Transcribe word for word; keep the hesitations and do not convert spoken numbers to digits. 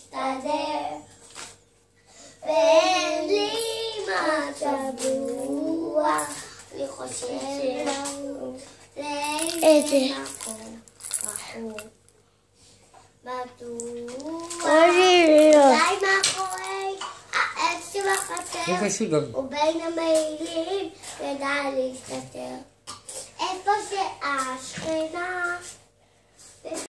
להסתדר, ואין לי מצב רוח, אני חושב לאיזה מקום רחוק, בטוח, אולי מאחורי העץ שבחצר, ובין המעילים ידע להסתתר, איפה שהשכנה